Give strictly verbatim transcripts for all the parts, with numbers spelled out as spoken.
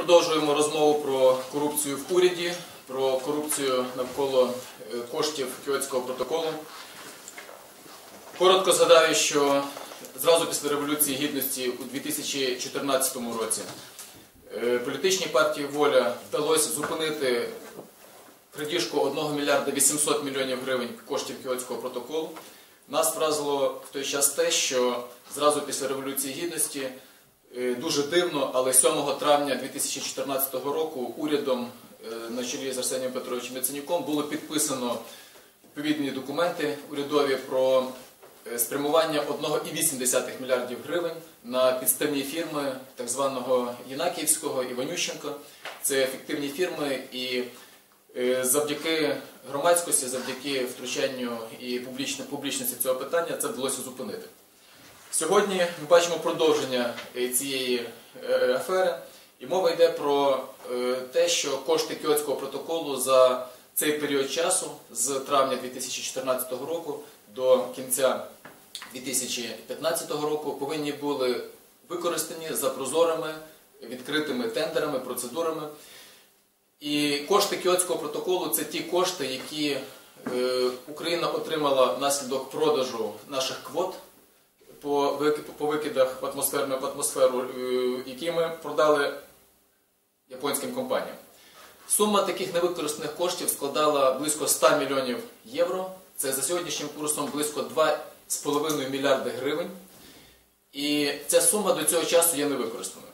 продовжуємо розмову про корупцію в уряді, про корупцію навколо коштів Кіотського протоколу. Коротко згадаю, що зразу після Революції Гідності у дві тисячі чотирнадцятому році політичній партії «Воля» вдалося зупинити крадіжку одного мільярда вісімсот мільйонів гривень коштів Кіотського протоколу. Нас вразило в той час те, що зразу після Революції Гідності, дуже дивно, але сьомого травня дві тисячі чотирнадцятого року урядом на чолі з Арсенієм Петровичем Яценюком було підписано відповідні документи урядові про спрямування одного цілих вісім десятих мільярдів гривень на підставні фірми так званого Єнакіївського, Іванющенко. Це фіктивні фірми, і завдяки громадськості, завдяки втручанню і публічності цього питання це вдалося зупинити. Сьогодні ми бачимо продовження цієї афери, і мова йде про те, що кошти Кіотського протоколу за цей період часу, з травня дві тисячі чотирнадцятого року до кінця дві тисячі п'ятнадцятого року, повинні були використані за прозорими, відкритими тендерами, процедурами. І кошти Кіотського протоколу – це ті кошти, які Україна отримала внаслідок продажу наших квот по викидах в атмосферу, які ми продали японським компаніям. Сума таких невикористаних коштів складала близько ста мільйонів євро. Це за сьогоднішнім курсом близько два з половиною мільярди гривень. І ця сума до цього часу є невикористаною.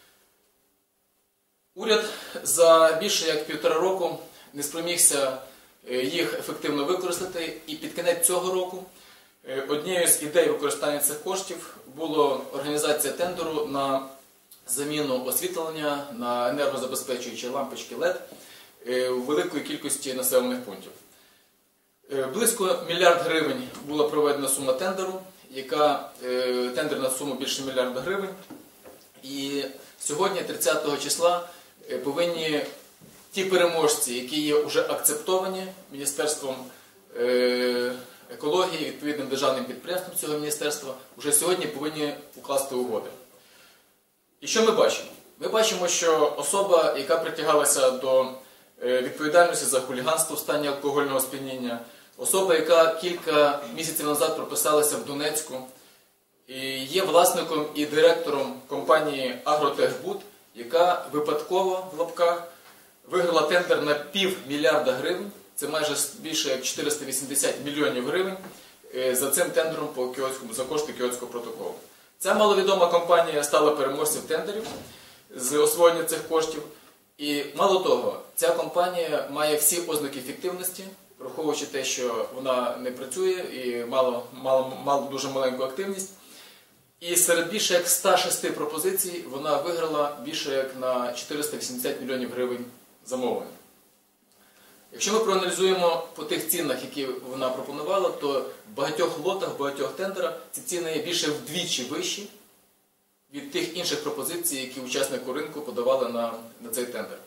Уряд за більше як півтора року не спромігся їх ефективно використати, і під кінець цього року однією з ідей використання цих коштів була організація тендеру на заміну освітлення на енергозабезпечуючі лампочки лед у великої кількості населених пунктів. Близько мільярд гривень була проведена сума тендеру, яка тендерна сума більше мільярда гривень. І сьогодні, тридцятого числа, повинні ті переможці, які є вже акцептовані Міністерством екології, відповідним державним підприємством цього міністерства, вже сьогодні повинні укласти угоди. І що ми бачимо? Ми бачимо, що особа, яка притягалася до відповідальності за хуліганство в стані алкогольного сп'яніння, особа, яка кілька місяців назад прописалася в Донецьку, і є власником і директором компанії «Агротехбуд», яка випадково, в лапках, виграла тендер на пів мільярда гривень, це майже більше як чотириста вісімдесят мільйонів гривень, за цим тендером по Кіотському, за кошти Кіотського протоколу. Ця маловідома компанія стала переможцем тендерів з освоєння цих коштів. І мало того, ця компанія має всі ознаки фіктивності, враховуючи те, що вона не працює і мала, мала, мала дуже маленьку активність. І серед більше як ста шести пропозицій вона виграла більше як на чотириста вісімдесят мільйонів гривень замовлень. Якщо ми проаналізуємо по тих цінах, які вона пропонувала, то в багатьох лотах, в багатьох тендерах ці ціни є більше вдвічі вищі від тих інших пропозицій, які учасники ринку подавали на, на цей тендер.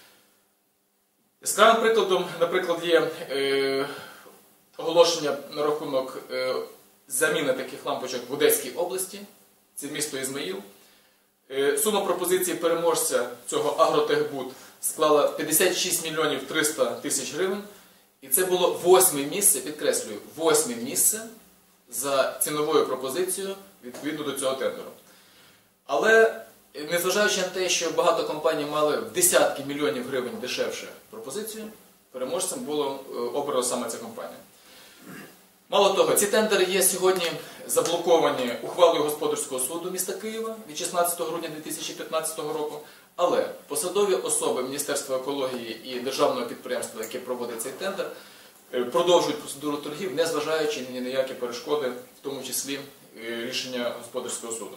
Яскравим прикладом, наприклад, є е, оголошення на рахунок е, заміни таких лампочок в Одеській області, це місто Ізмаїл. Е, сума пропозиції переможця цього «Агротехбуд» склала п'ятдесят шість мільйонів триста тисяч гривень, і це було восьме місце, підкреслюю, восьме місце за ціновою пропозицією відповідно до цього тендеру. Але, незважаючи на те, що багато компаній мали в десятки мільйонів гривень дешевше пропозицію, переможцем було обрана саме ця компанія. Мало того, ці тендери є сьогодні заблоковані ухвалою Господарського суду міста Києва від шістнадцятого грудня дві тисячі п'ятнадцятого року, але посадові особи Міністерства екології і державного підприємства, яке проводить цей тендер, продовжують процедуру торгів, незважаючи ні на які перешкоди, в тому числі рішення Господарського суду.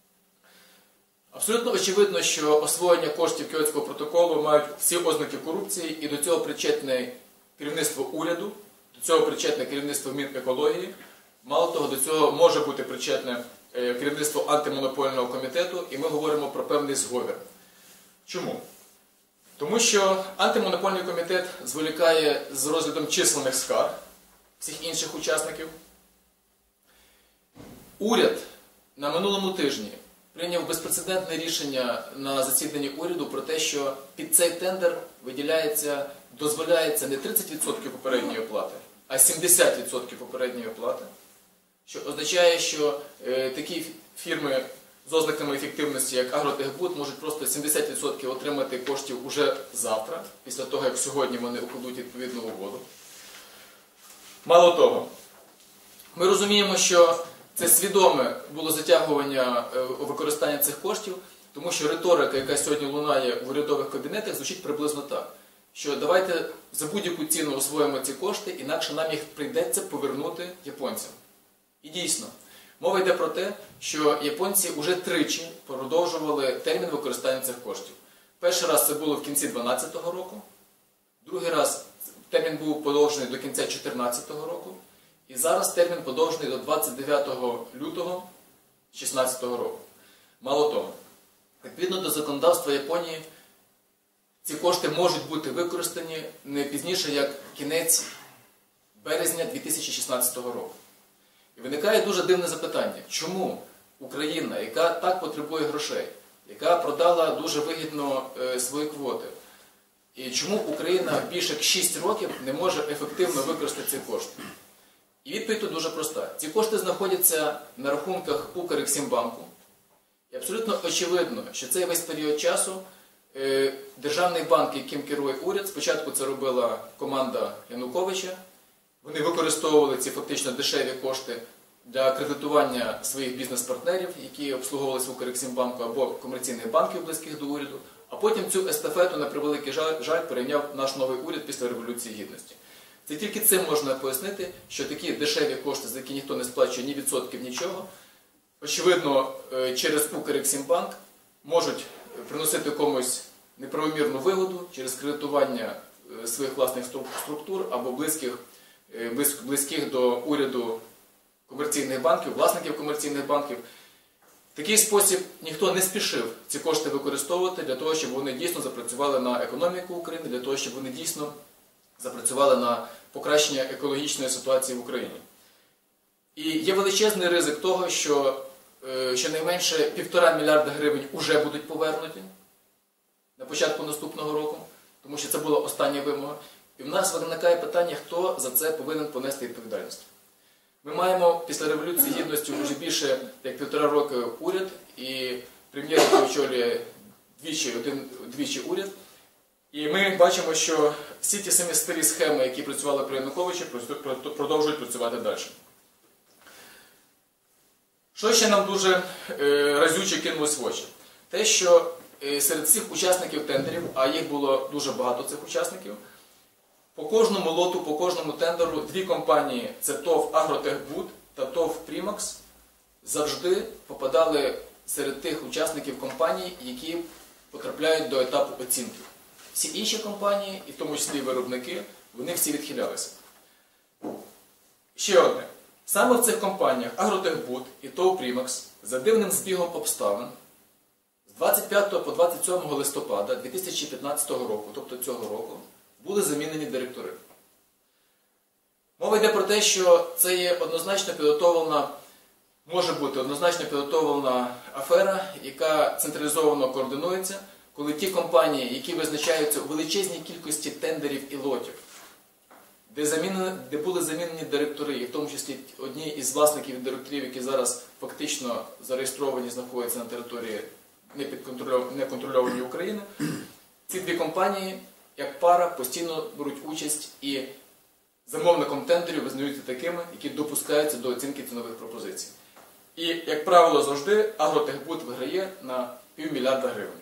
Абсолютно очевидно, що освоєння коштів Кіотського протоколу мають всі ознаки корупції, і до цього причетне керівництво уряду, до цього причетне керівництво Мінекології, мало того, до цього може бути причетне керівництво антимонопольного комітету, і ми говоримо про певний зговір. Чому? Тому що антимонопольний комітет зволікає з розглядом численних скарг всіх інших учасників. Уряд на минулому тижні прийняв безпрецедентне рішення на засіданні уряду про те, що під цей тендер виділяється, дозволяється не тридцять відсотків попередньої оплати, а сімдесят відсотків попередньої оплати, що означає, що е, такі фірми з ознаками ефективності, як Агротехбуд, можуть просто сімдесят відсотків отримати коштів уже завтра, після того, як сьогодні вони укладуть відповідну угоду. Мало того, ми розуміємо, що це свідоме було затягування використання цих коштів, тому що риторика, яка сьогодні лунає в урядових кабінетах, звучить приблизно так, що давайте за будь-яку ціну освоїмо ці кошти, інакше нам їх прийдеться повернути японцям. І дійсно, мова йде про те, що японці вже тричі продовжували термін використання цих коштів. Перший раз це було в кінці дві тисячі дванадцятого року, другий раз термін був подовжений до кінця дві тисячі чотирнадцятого року, і зараз термін подовжений до двадцять дев'ятого лютого дві тисячі шістнадцятого року. Мало того, відповідно до законодавства Японії, ці кошти можуть бути використані не пізніше, як кінець березня дві тисячі шістнадцятого року. І виникає дуже дивне запитання, чому Україна, яка так потребує грошей, яка продала дуже вигідно е, свої квоти, і чому Україна більше як шість років не може ефективно використати ці кошти? І відповідь тут дуже проста. Ці кошти знаходяться на рахунках Укрексімбанку. І абсолютно очевидно, що цей весь період часу е, державний банк, яким керує уряд, спочатку це робила команда Януковича, вони використовували ці фактично дешеві кошти для кредитування своїх бізнес-партнерів, які обслуговувалися в Укрексімбанку або комерційних банків, близьких до уряду, а потім цю естафету, на превеликий жаль, жаль, перейняв наш новий уряд після Революції Гідності. Це тільки цим можна пояснити, що такі дешеві кошти, за які ніхто не сплачує ні відсотків, нічого, очевидно, через Укрексімбанк можуть приносити комусь неправомірну вигоду через кредитування своїх власних структур або близьких, близьких до уряду комерційних банків, власників комерційних банків. В такий спосіб ніхто не спішив ці кошти використовувати для того, щоб вони дійсно запрацювали на економіку України, для того, щоб вони дійсно запрацювали на покращення екологічної ситуації в Україні. І є величезний ризик того, що е, щонайменше півтора мільярда гривень вже будуть повернуті на початку наступного року, тому що це була остання вимога. І в нас виникає питання, хто за це повинен понести відповідальність. Ми маємо після Революції Гідності вже більше як півтора роки уряд, і прем'єр, який очолює двічі, один, двічі уряд. І ми бачимо, що всі ті самі старі схеми, які працювали при Януковичі, продовжують працювати далі. Що ще нам дуже е, разюче кинулось в очі? Те, що е, серед всіх учасників тендерів, а їх було дуже багато цих учасників, по кожному лоту, по кожному тендеру дві компанії, це ТОВ «Агротехбуд» та ТОВ «Примакс», завжди попадали серед тих учасників компаній, які потрапляють до етапу оцінки. Всі інші компанії, і в тому числі виробники, вони всі відхилялися. Ще одне. Саме в цих компаніях «Агротехбуд» і ТОВ «Примакс» за дивним збігом обставин з двадцять п'ятого по двадцять сьомого листопада дві тисячі п'ятнадцятого року, тобто цього року, були замінені директори. Мова йде про те, що це є однозначно підготовлена, може бути однозначно підготовлена афера, яка централізовано координується, коли ті компанії, які визначаються у величезній кількості тендерів і лотів, де, замінені, де були замінені директори, і в тому числі одні із власників директорів, які зараз фактично зареєстровані, знаходяться на території неконтрольованої України, ці дві компанії, як пара, постійно беруть участь і замовником тендерів визнаються такими, які допускаються до оцінки цінових пропозицій. І, як правило, завжди «Агротехбуд» виграє на півмільярда гривень.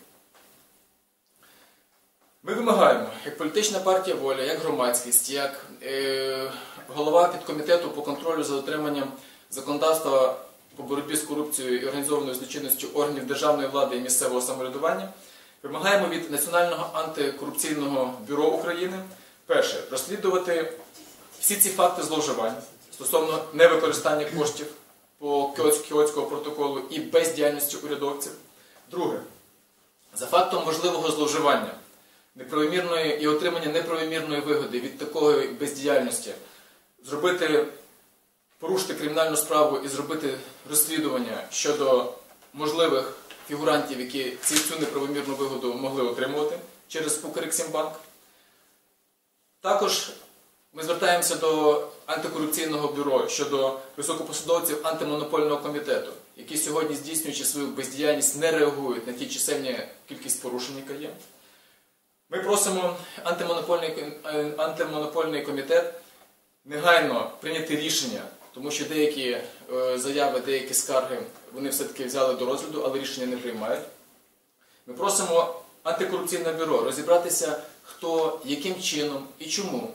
Ми вимагаємо, як політична партія «Воля», як громадськість, як е, голова підкомітету по контролю за дотриманням законодавства по боротьбі з корупцією і організованою злочинністю органів державної влади і місцевого самоврядування, вимагаємо від Національного антикорупційного бюро України, перше, розслідувати всі ці факти зловживань стосовно невикористання коштів по Кіотського протоколу і бездіяльності урядовців. Друге, за фактом можливого зловживання неправомірної і отримання неправомірної вигоди від такої бездіяльності, зробити, порушити кримінальну справу і зробити розслідування щодо можливих фігурантів, які цю неправомірну вигоду могли отримувати через Укрексімбанк. Також ми звертаємося до антикорупційного бюро щодо високопосадовців антимонопольного комітету, які сьогодні, здійснюючи свою бездіяльність, не реагують на ті чисельні кількість порушень, яка є. Ми просимо антимонопольний, антимонопольний комітет негайно прийняти рішення, тому що деякі е, заяви, деякі скарги вони все-таки взяли до розгляду, але рішення не приймають. Ми просимо антикорупційне бюро розібратися, хто, яким чином і чому,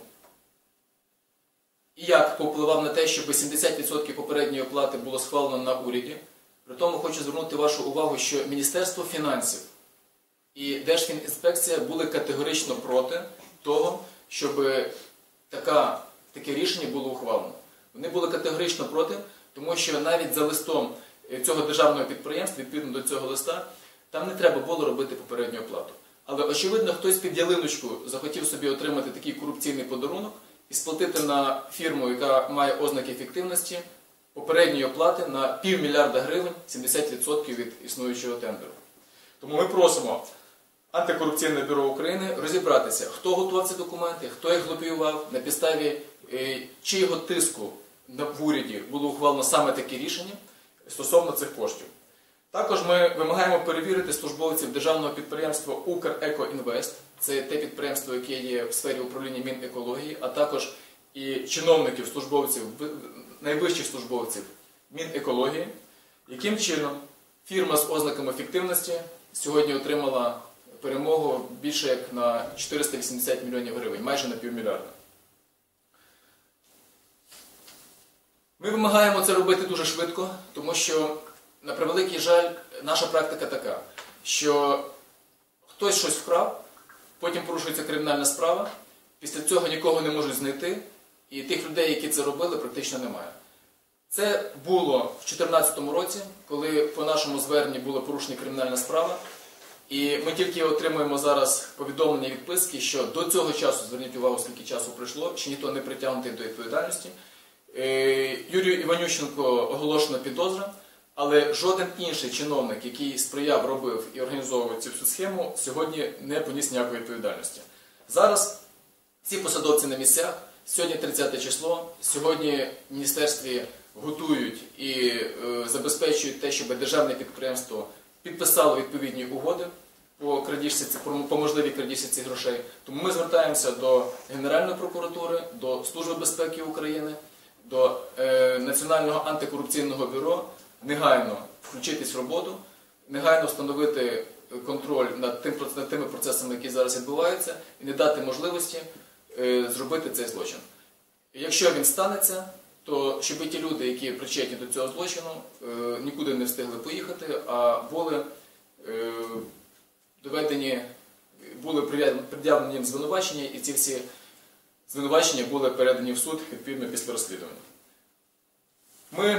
і як повпливав на те, щоб сімдесят відсотків попередньої оплати було схвалено на уряді. При тому хочу звернути вашу увагу, що Міністерство фінансів і Держфінінспекція були категорично проти того, щоб така, таке рішення було ухвалено. Вони були категорично проти, тому що навіть за листом цього державного підприємства, відповідно до цього листа, там не треба було робити попередню оплату. Але, очевидно, хтось під ялиночку захотів собі отримати такий корупційний подарунок і сплатити на фірму, яка має ознаки ефективності, попередньої оплати на півмільярда гривень, сімдесят відсотків від існуючого тендеру. Тому ми просимо Антикорупційне бюро України розібратися, хто готував ці документи, хто їх лобіював, на підставі е, чийого тиску в уряді було ухвалено саме таке рішення стосовно цих коштів. Також ми вимагаємо перевірити службовців державного підприємства «Укрекоінвест». Це те підприємство, яке є в сфері управління Мінекології, а також і чиновників, службовців, найвищих службовців Мінекології. Яким чином фірма з ознаками ефективності сьогодні отримала перемогу більше як на чотириста вісімдесят мільйонів гривень, майже на півмільярда. Ми вимагаємо це робити дуже швидко, тому що, на превеликий жаль, наша практика така, що хтось щось вкрав, потім порушується кримінальна справа, після цього нікого не можуть знайти, і тих людей, які це робили, практично немає. Це було в дві тисячі чотирнадцятому році, коли по нашому зверненню була порушена кримінальна справа, і ми тільки отримуємо зараз повідомлення відписки, що до цього часу, зверніть увагу, скільки часу пройшло, ще ніхто не притягнутий до відповідальності. Юрію Іванющенко оголошено підозра, але жоден інший чиновник, який сприяв, робив і організовував цю всю схему, сьогодні не поніс ніякої відповідальності. Зараз ці посадовці на місцях, сьогодні тридцяте число, сьогодні в міністерстві готують і е, забезпечують те, щоб державне підприємство підписало відповідні угоди по, крадіжці, по, по можливій крадіжці цих грошей. Тому ми звертаємося до Генеральної прокуратури, до Служби безпеки України, до е, Національного антикорупційного бюро негайно включитись в роботу, негайно встановити контроль над, тим, над тими процесами, які зараз відбуваються, і не дати можливості е, зробити цей злочин. І якщо він станеться, то щоб ті люди, які причетні до цього злочину, е, нікуди не встигли поїхати, а були е, доведені, були пред'явлені їм звинувачення, і ці всі звинувачення були передані в суд відповідно після розслідування. Ми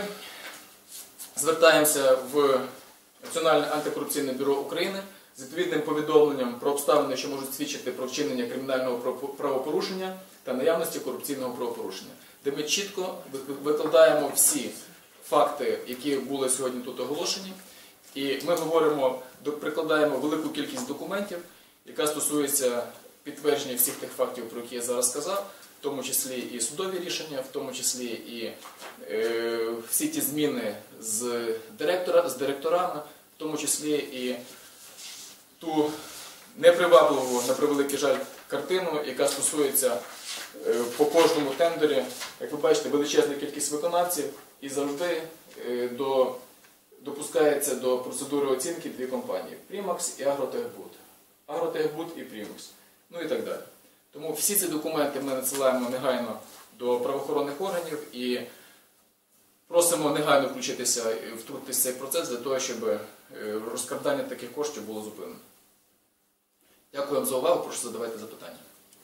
звертаємося в Національне антикорупційне бюро України з відповідним повідомленням про обставини, що можуть свідчити про вчинення кримінального правопорушення та наявності корупційного правопорушення, де ми чітко викладаємо всі факти, які були сьогодні тут оголошені, і ми говоримо, прикладаємо велику кількість документів, яка стосується підтвердження всіх тих фактів, про які я зараз сказав, в тому числі і судові рішення, в тому числі і е, всі ті зміни з, директора, з директорами, в тому числі і ту непривабливу, на превеликий жаль, картину, яка стосується е, по кожному тендері, як ви бачите, величезна кількість виконавців, і завжди е, до, допускається до процедури оцінки дві компанії – Primax і Агротехбуд. Агротехбуд і Primax. Ну і так далі. Тому всі ці документи ми надсилаємо негайно до правоохоронних органів і просимо негайно включитися і втрутитися в цей процес для того, щоб розкрадання таких коштів було зупинено. Дякую вам за увагу, прошу задавайте запитання.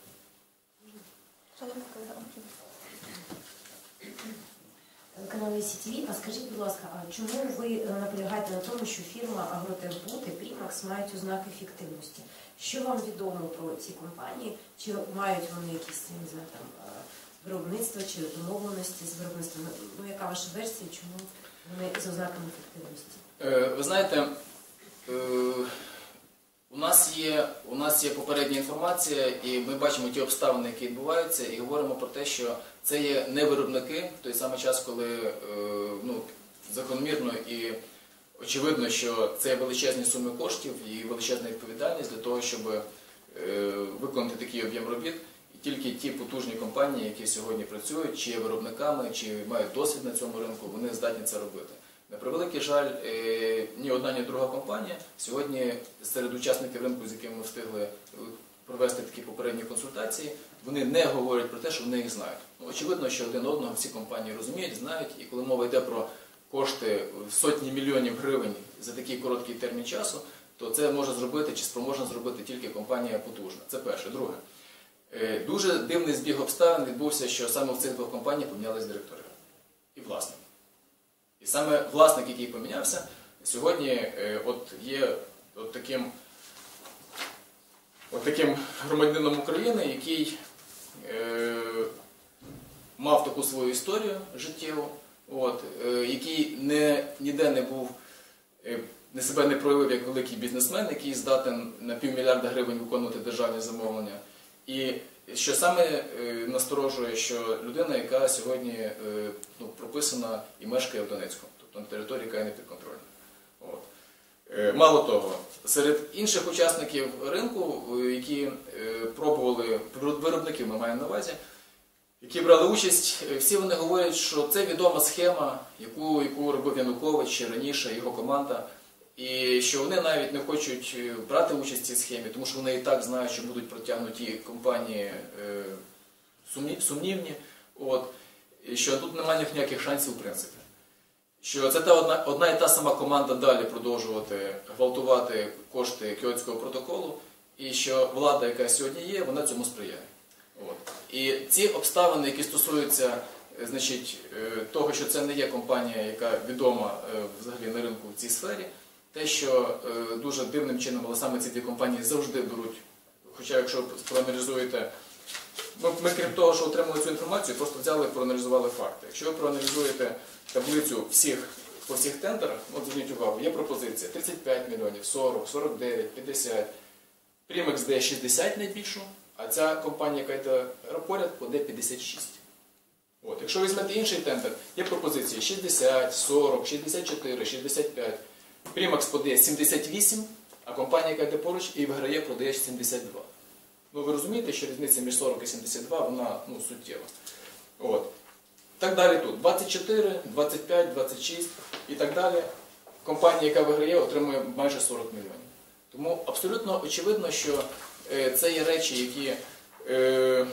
Канал Ісі Ті Ві, а скажіть, будь ласка, а чому ви наполягаєте на тому, що фірма Агротехбуд і Primax мають ознаки ефективності? Що вам відомо про ці компанії? Чи мають вони якісь, не знаю, там, виробництво чи домовленості з виробництвом? Ну, яка ваша версія? Чому? Вони з ознаками ефективності. Е, Ви знаєте, е, у нас є, у нас є попередня інформація, і ми бачимо ті обставини, які відбуваються, і говоримо про те, що це є не виробники в той самий час, коли е, ну, закономірно і очевидно, що це величезні суми коштів і величезна відповідальність для того, щоб е, виконати такий об'єм робіт. І тільки ті потужні компанії, які сьогодні працюють, чи є виробниками, чи мають досвід на цьому ринку, вони здатні це робити. На превеликий жаль, ні одна, ні друга компанія сьогодні серед учасників ринку, з якими ми встигли провести такі попередні консультації, вони не говорять про те, що вони їх знають. Ну, очевидно, що один одного всі компанії розуміють, знають, і коли мова йде про кошти в сотні мільйонів гривень за такий короткий термін часу, то це може зробити чи спроможна зробити тільки компанія потужна. Це перше. Друге. Дуже дивний збіг обставин відбувся, що саме в цих двох компаніях помінялись директори і власники. І саме власник, який помінявся, сьогодні е, от є от таким, от таким громадянином України, який е, мав таку свою історію життєву, от, е, який не, ніде не був, е, не себе не проявив як великий бізнесмен, який здатен на півмільярда гривень виконувати державні замовлення. І що саме е, насторожує, що людина, яка сьогодні е, ну, прописана і мешкає в Донецьку, тобто на території, яка є непідконтрольна. От. Е, мало того, серед інших учасників ринку, е, які е, пробували, виробників ми маємо на увазі, які брали участь, е, всі вони говорять, що це відома схема, яку, яку робив Янукович ще раніше, його команда, і що вони навіть не хочуть брати участь в цій схемі, тому що вони і так знають, що будуть протягнуті компанії е, сумнівні, от, і що тут немає ніяких шансів в принципі. Що це та одна, одна і та сама команда далі продовжувати гвалтувати кошти Кіотського протоколу, і що влада, яка сьогодні є, вона цьому сприяє. От. І ці обставини, які стосуються значить, того, що це не є компанія, яка відома взагалі на ринку в цій сфері, те, що е, дуже дивним чином, але саме ці дві компанії завжди беруть, хоча якщо проаналізуєте, ми, ми крім того, що отримали цю інформацію, просто взяли і проаналізували факти. Якщо ви проаналізуєте таблицю всіх, по всіх тендерах, от зверніть увагу, є пропозиція тридцять п'ять мільйонів, сорок, сорок дев'ять, п'ятдесят, Primex де шістдесят найбільшу, а ця компанія, яка йде поряд, поде п'ятдесят шість. От, якщо візьмете інший тендер, є пропозиції шістдесят, сорок, шістдесят чотири, шістдесят п'ять, Primex подає сімдесят вісім, а компанія, яка йде поруч, і виграє, продає сімдесят два. Ну, ви розумієте, що різниця між сорок і сімдесят два, вона ну, суттєва. От. Так далі тут. двадцять чотири, двадцять п'ять, двадцять шість і так далі. Компанія, яка виграє, отримує майже сорок мільйонів. Тому абсолютно очевидно, що е, це є речі, які е,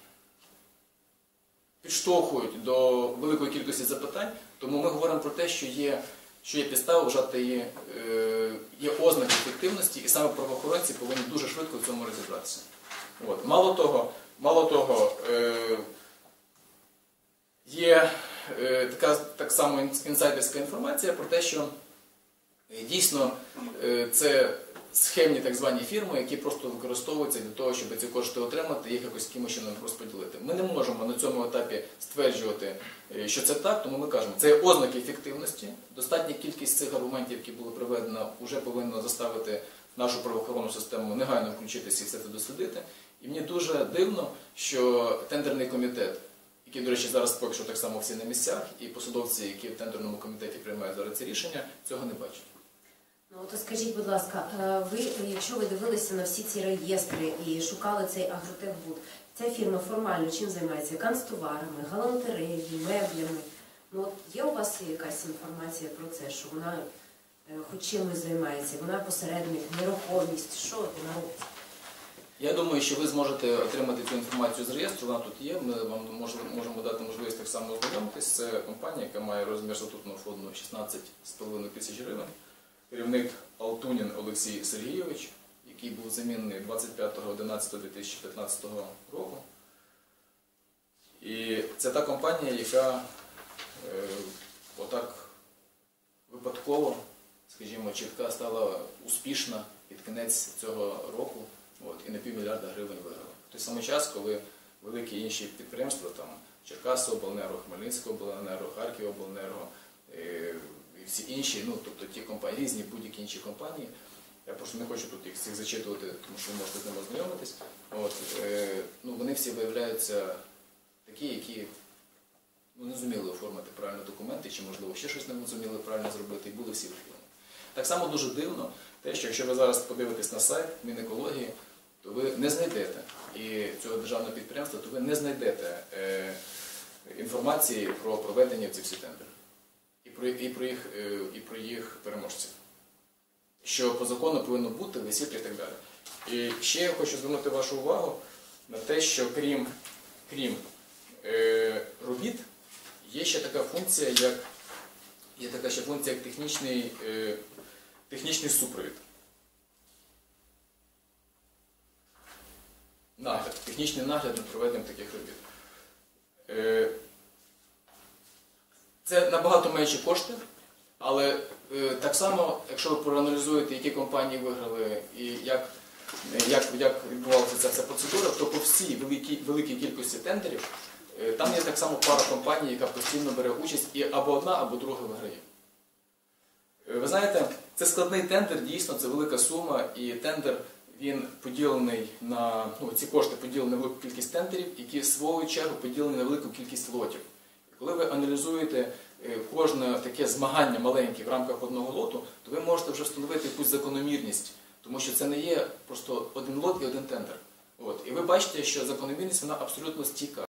підштовхують до великої кількості запитань. Тому ми говоримо про те, що є що є підстава вважати її, е, є ознаки ефективності, і саме правоохоронці повинні дуже швидко в цьому розібратися. От. Мало того, мало того е, є е, така так само інсайдерська інформація про те, що е, дійсно е, це схемні так звані фірми, які просто використовуються для того, щоб ці кошти отримати і їх якось якимось чином розподілити. Ми не можемо на цьому етапі стверджувати, що це так, тому ми кажемо, це ознаки ефективності. Достатня кількість цих аргументів, які були приведено, вже повинна заставити нашу правоохоронну систему негайно включитися і все це дослідити. І мені дуже дивно, що тендерний комітет, який, до речі, зараз поки що так само всі на місцях, і посадовці, які в тендерному комітеті приймають зараз ці рішення, цього не бачать. Ну, от скажіть, будь ласка, ви, якщо ви дивилися на всі ці реєстри і шукали цей Агротехбуд, ця фірма формально чим займається? Канцтоварами, галантереєю, меблями. Ну, от є у вас якась інформація про це, що вона хоч чимось займається? Вона посередник, нерухомість, що вона робить? Я думаю, що ви зможете отримати цю інформацію з реєстру, вона тут є, ми вам можемо дати можливість так само ознайомитись. Це компанія, яка має розмір статутного фонду шістнадцять з половиною тисяч гривень. Керівник Алтунін Олексій Сергійович, який був замінений двадцять п'ятого одинадцятого дві тисячі п'ятнадцятого року. І це та компанія, яка е, отак випадково, скажімо, чітка стала успішна під кінець цього року, от, і на півмільярда гривень виграла. В той самий час, коли великі інші підприємства, там Черкасиобленерго, Хмельницькобленерго, Харківобленерго, е, і всі інші, ну, тобто ті компанії, різні будь-які інші компанії. Я просто не хочу тут їх всіх зачитувати, тому що ви можете з ними ознайомитись. От, е, ну, вони всі виявляються такі, які ну, не зуміли оформити правильно документи, чи, можливо, ще щось не зуміли правильно зробити, і були всі відхилені. Так само дуже дивно те, що якщо ви зараз подивитесь на сайт Мінекології, то ви не знайдете, і цього державного підприємства, то ви не знайдете е, інформації про проведення ці всі тендери. І про, і, про їх, е, і про їх переможців. Що по закону повинно бути, висіти і так далі. І ще я хочу звернути вашу увагу на те, що крім, крім е, робіт, є ще така функція, як, є така ще функція, як технічний, е, технічний супровід. Нагляд, технічний нагляд над проведенням таких робіт. Е, це набагато менші кошти, але е, так само, якщо ви проаналізуєте, які компанії виграли і як, як, як відбувалася ця вся процедура, то по всій великій, великій кількості тендерів е, там є так само пара компаній, яка постійно бере участь, і або одна, або друга виграє. Е, ви знаєте, це складний тендер, дійсно, це велика сума, і тендер він поділений на, ну, ці кошти поділені на велику кількість тендерів, які в свою чергу поділені на велику кількість лотів. І коли ви аналізуєте кожне таке змагання маленьке в рамках одного лоту, то ви можете вже встановити якусь закономірність, тому що це не є просто один лот і один тендер. От. І ви бачите, що закономірність вона абсолютно стійка.